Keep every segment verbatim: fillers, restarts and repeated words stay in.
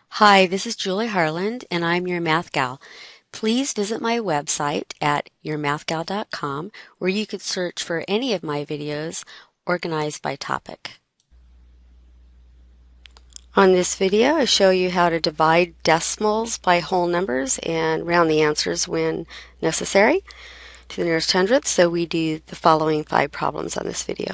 Hi, this is Julie Harland, and I'm your Math Gal. Please visit my website at your math gal dot com, where you could search for any of my videos organized by topic. On this video, I show you how to divide decimals by whole numbers and round the answers when necessary to the nearest hundredth. So we do the following five problems on this video.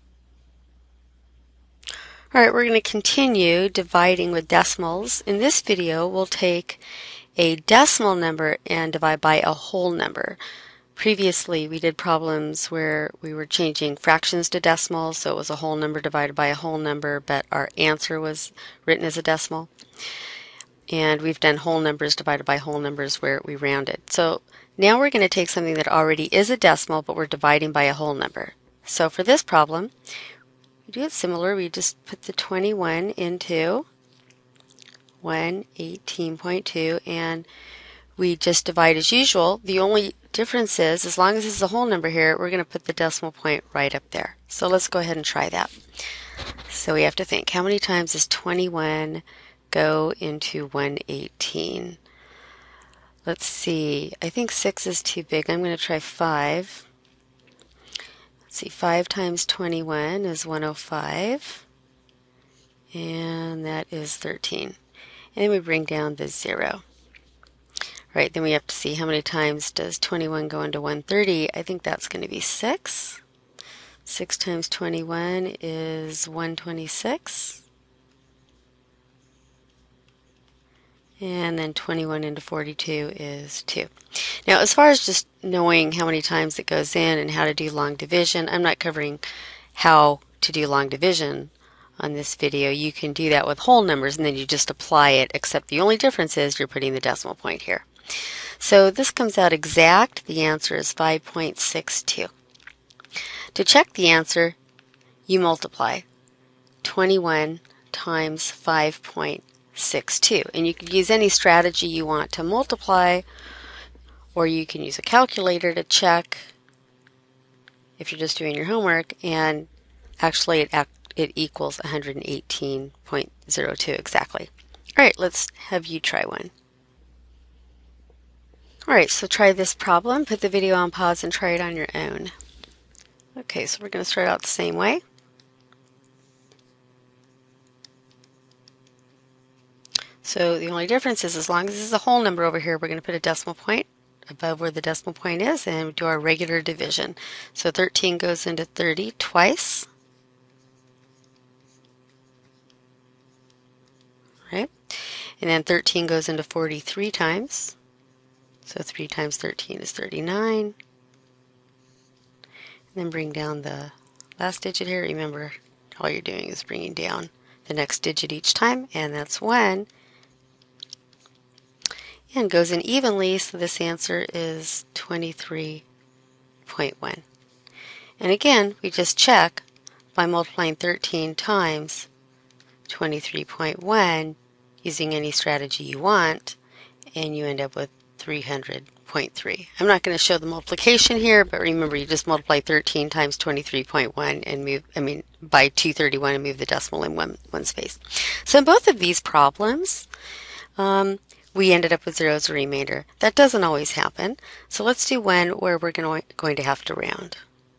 All right, we're going to continue dividing with decimals. In this video, we'll take a decimal number and divide by a whole number. Previously, we did problems where we were changing fractions to decimals, so it was a whole number divided by a whole number, but our answer was written as a decimal. And we've done whole numbers divided by whole numbers where we rounded. So now we're going to take something that already is a decimal, but we're dividing by a whole number. So for this problem, we do it similar. We just put the twenty-one into one eighteen point two, and we just divide as usual. The only difference is, as long as it's a whole number here, we're going to put the decimal point right up there. So let's go ahead and try that. So we have to think, how many times does twenty-one go into one eighteen? Let's see, I think six is too big. I'm going to try five. Let's see, five times twenty-one is one hundred five, and that is thirteen. And then we bring down the zero. Right, then we have to see how many times does twenty-one go into one thirty. I think that's going to be six. six times twenty-one is one hundred twenty-six. And then twenty-one into forty-two is two. Now, as far as just knowing how many times it goes in and how to do long division, I'm not covering how to do long division on this video. You can do that with whole numbers and then you just apply it, except the only difference is you're putting the decimal point here. So this comes out exact. The answer is five point six two. To check the answer, you multiply twenty-one times five point six two. And you can use any strategy you want to multiply, or you can use a calculator to check if you're just doing your homework, and actually it, it equals one hundred eighteen point zero two exactly. All right, let's have you try one. All right, so try this problem. Put the video on pause and try it on your own. Okay, so we're going to start out the same way. So the only difference is, as long as this is a whole number over here, we're going to put a decimal point above where the decimal point is and do our regular division. So thirteen goes into thirty twice. Right? And then thirteen goes into forty-three times. So three times thirteen is thirty-nine. And then bring down the last digit here. Remember, all you're doing is bringing down the next digit each time, and that's one. And goes in evenly, so this answer is twenty-three point one. And again, we just check by multiplying thirteen times twenty-three point one using any strategy you want, and you end up with three hundred point three. I'm not going to show the multiplication here, but remember, you just multiply thirteen times twenty-three point one and move, I mean, by two hundred thirty-one and move the decimal in one, one space. So in both of these problems, um, we ended up with zero as a remainder. That doesn't always happen. So let's do one where we're going to, going to have to round.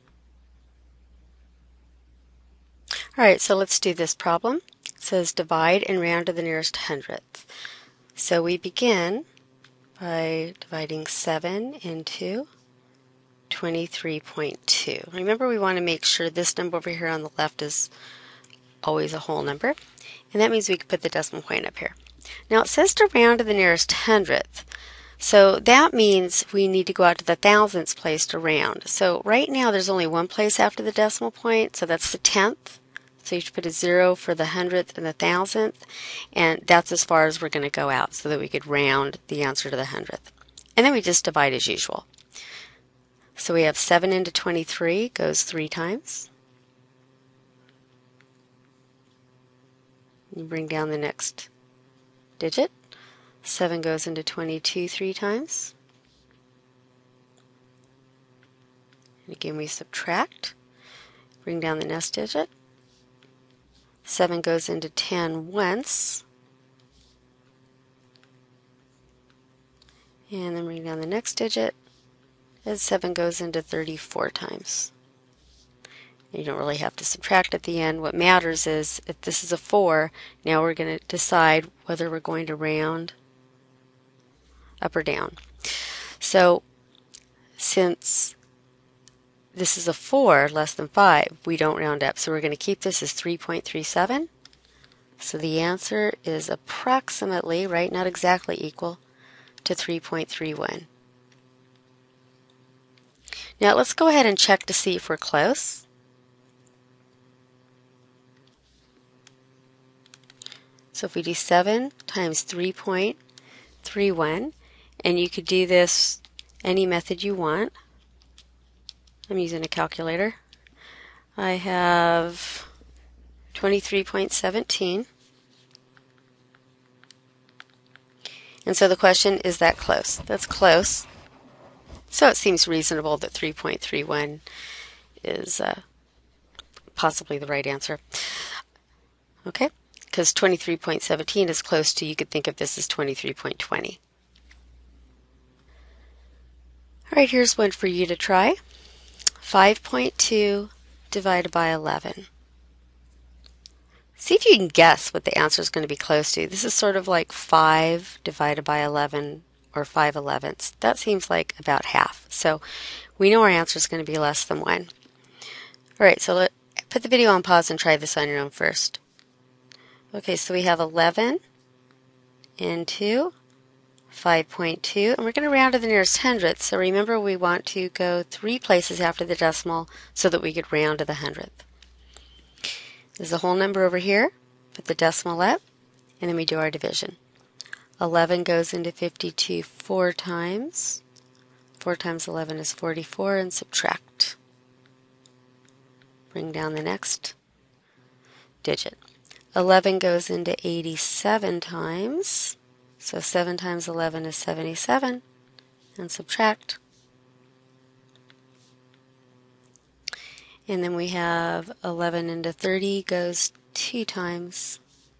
All right, so let's do this problem. It says divide and round to the nearest hundredth. So we begin by dividing seven into twenty-three point two. Remember, we want to make sure this number over here on the left is always a whole number. And that means we can put the decimal point up here. Now it says to round to the nearest hundredth. So that means we need to go out to the thousandths place to round. So right now there's only one place after the decimal point, so that's the tenth. So you should put a zero for the hundredth and the thousandth, and that's as far as we're going to go out so that we could round the answer to the hundredth. And then we just divide as usual. So we have seven into twenty-three goes three times. You bring down the next digit. seven goes into twenty-two three times. And again, we subtract. Bring down the next digit. seven goes into ten once. And then bring down the next digit as seven goes into thirty-four times. You don't really have to subtract at the end. What matters is if this is a four, now we're going to decide whether we're going to round up or down. So since this is a four, less than five, we don't round up. So we're going to keep this as three point three seven. So the answer is approximately, right, not exactly equal to three point three one. Now let's go ahead and check to see if we're close. So if we do seven times three point three one, and you could do this any method you want. I'm using a calculator. I have twenty-three point one seven. And so the question, is that close? That's close. So it seems reasonable that three point three one is uh, possibly the right answer. Okay, because twenty-three point one seven is close to, you could think of this as twenty-three point two zero. All right, here's one for you to try. five point two divided by eleven. See if you can guess what the answer is going to be close to. This is sort of like five divided by eleven, or five elevenths. That seems like about half. So we know our answer is going to be less than one. All right, so let, put the video on pause and try this on your own first. Okay, so we have eleven into five point two, and we're going to round to the nearest hundredth. So remember, we want to go three places after the decimal so that we could round to the hundredth. There's a whole number over here, put the decimal up, and then we do our division. eleven goes into fifty-two four times. four times eleven is forty-four, and subtract. Bring down the next digit. eleven goes into eighty-seven times. So seven times eleven is seventy-seven, and subtract. And then we have eleven into thirty goes two times.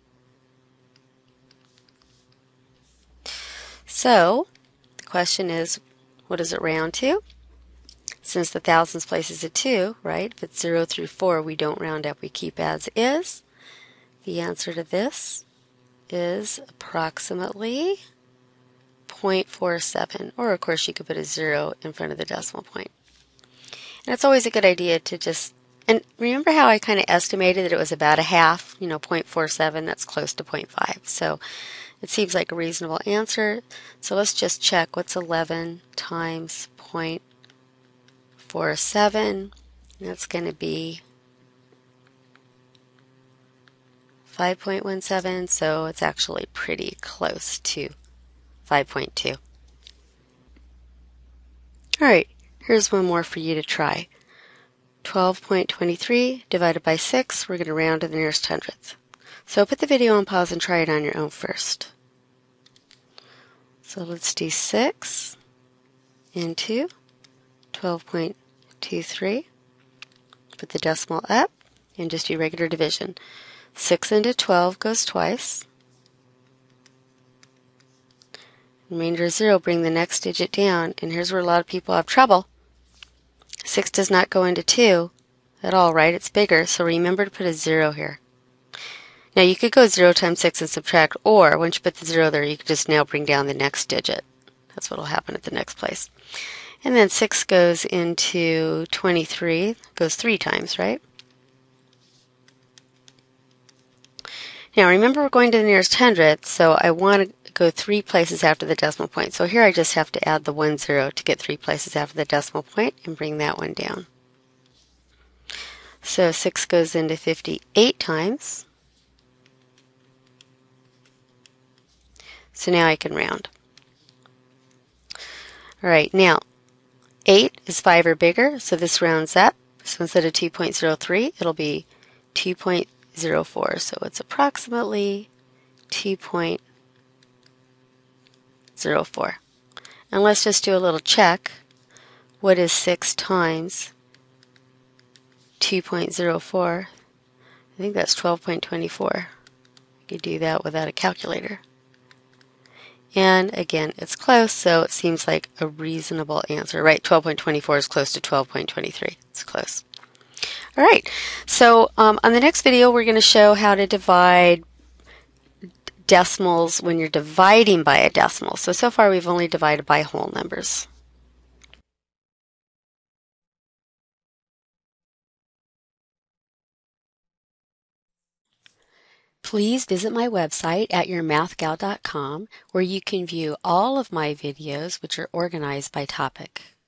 So the question is, what does it round to? Since the thousands place is at two, right? If it's zero through four, we don't round up, we keep as is. The answer to this is approximately zero point four seven, or of course you could put a zero in front of the decimal point. And it's always a good idea to just, and remember how I kind of estimated that it was about a half, you know, zero point four seven, that's close to zero point five. So it seems like a reasonable answer. So let's just check, what's eleven times zero point four seven? That's going to be five point one seven, so it's actually pretty close to five point two. All right, here's one more for you to try. twelve point two three divided by six, we're going to round to the nearest hundredth. So put the video on pause and try it on your own first. So let's do six into twelve point two three. Put the decimal up and just do regular division. six into twelve goes twice. Remainder is zero, bring the next digit down, and here's where a lot of people have trouble. six does not go into two at all, right? It's bigger, so remember to put a zero here. Now you could go zero times six and subtract, or once you put the zero there, you could just now bring down the next digit. That's what will happen at the next place. And then six goes into twenty-three, goes three times, right? Now remember, we're going to the nearest hundredth, so I want to go three places after the decimal point. So here I just have to add the one zero to get three places after the decimal point and bring that one down. So six goes into fifty-eight times. So now I can round. All right, now eight is five or bigger, so this rounds up. So instead of two point zero three, it'll be two point zero four. So it's approximately two point zero four. And let's just do a little check. What is six times two point zero four? I think that's twelve point two four. You could do that without a calculator. And again, it's close, so it seems like a reasonable answer, right? twelve point two four is close to twelve point two three. It's close. All right, so um, on the next video, we're going to show how to divide decimals when you're dividing by a decimal. So, so far we've only divided by whole numbers. Please visit my website at your math gal dot com where you can view all of my videos, which are organized by topic.